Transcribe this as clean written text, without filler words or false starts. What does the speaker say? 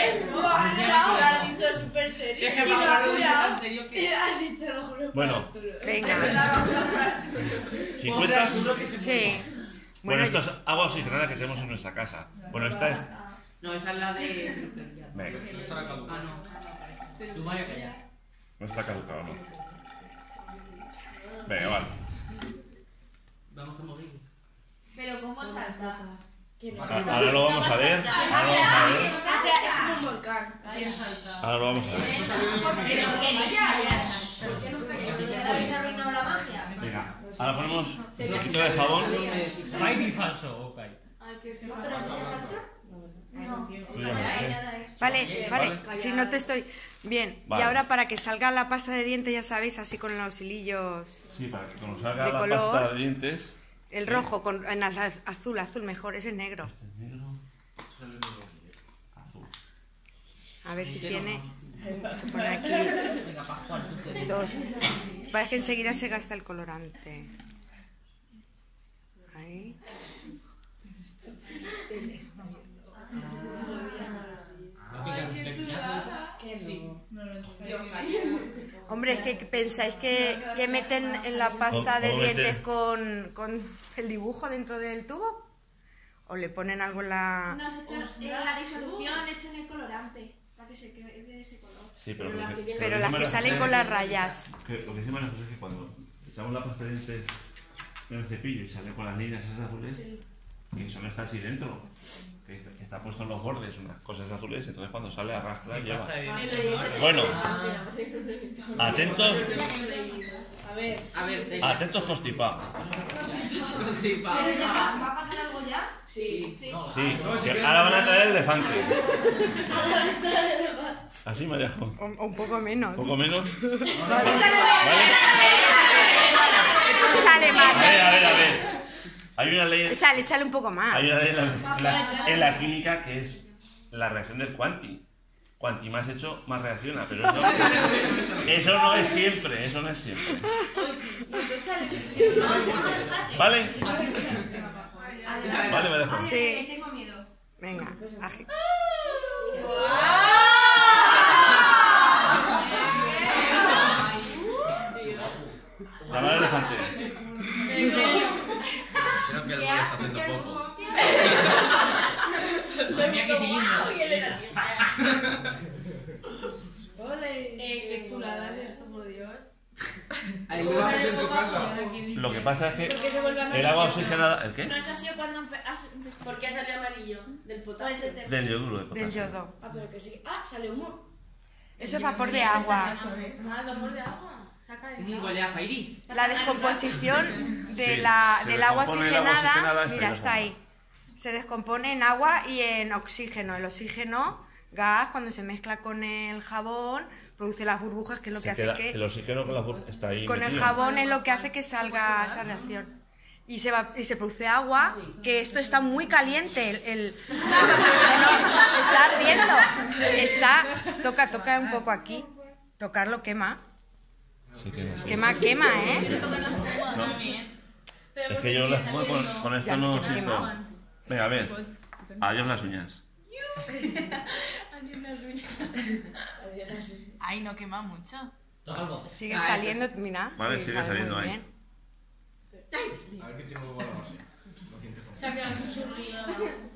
Has dicho súper serio. Es que me ha tan serio que... Has dicho lo juro. Bueno. Venga. 50. Sí. Bueno, esto es agua oxigenada que tenemos en nuestra casa. Bueno, esta es... No, esa es la de... Venga, Ah, no. Tú vaya a callar. no está caducado, ¿no? Venga, vale. Vamos a morir. Pero ¿cómo salta? Ahora lo vamos a ver. Ahora lo vamos a ver. Es como un volcán. Ahora lo vamos a ver. Pero que ya. ¿Habéis arruinado la magia? Venga, ahora ponemos un poquito de jabón. Fairy falso, ok. ¿Pero si ya salta? No. Vale, vale. Si no te estoy... Bien. Vale. Y ahora para que salga la pasta de dientes, ya sabéis, así con los hilillos... Sí, para que cuando salga De la color. pasta de dientes... El rojo, en azul mejor, ese es negro. Este es negro. Azul. A ver si tiene... Se pone aquí Venga, Pascual, tú puedes. 2. Parece que enseguida se gasta el colorante. Ahí. Hombre, es que pensáis que meten en la pasta de ¿Cómo dientes meten? con el dibujo dentro del tubo. ¿O le ponen algo en la...? Nosotros en la disolución echan el colorante para que se quede de ese color. Sí, pero Pero las que salen con las rayas. Lo que decimos nosotros es que cuando echamos la pasta de dientes en el cepillo y sale con las líneas esas azules, que eso no está así dentro. Que está puesto en los bordes unas cosas azules, entonces cuando sale arrastra y lleva. Bueno, atentos, A ver, Delia. atentos constipados. ¿Va a pasar algo ya? Sí. Sí, que ahora van a traer el elefante. Así, Maríajo. O un poco menos. Un poco menos. Sale más. A ver. Hay una ley, Échale un poco más. hay una ley en la química que es la reacción del cuanti. Cuanti más hecho, más reacciona, pero eso no es siempre, eso no es siempre. ¿Vale? Vale, Maríajo. Sí. Tengo miedo. Venga. Llamar al elefante. Creo que lo está haciendo poco. Madre mía, qué cilindro. Qué chulada es esto, por Dios. Ahí ¿Lo haces en tu casa? Lo que pasa es que el agua oxigenada... ¿El qué? No, eso ha sido cuando ¿Por qué salió amarillo? Del potasio. Del yoduro de Del potasio. yodo. Ah, pero que sí. Ah, sale humo. Eso es vapor de agua. Ah, vapor de agua. Saca el huele a Fairy. La descomposición Sí, del se agua descompone el agua oxigenada, oxigenada, mira, está está ahí. Se descompone en agua y en oxígeno. El oxígeno, gas, cuando se mezcla con el jabón, produce las burbujas, que es lo que hace que... El oxígeno con la está ahí Con el metido. jabón es lo que hace que salga esa reacción. Y se produce agua, que esto está muy caliente. Está ardiendo. Toca un poco aquí. Tocarlo quema. Sí, quema, sí. Quema, ¿eh? No. Es que yo la espuma con esto Ya, no quema. siento. Venga, a ver. Adiós las uñas. Ay, no quema mucho. Sigue saliendo, mira. Vale, sigue sale saliendo muy ahí. bien. A ver qué tiene luego la base. Lo sientes como... Se ha quedado un churrillo.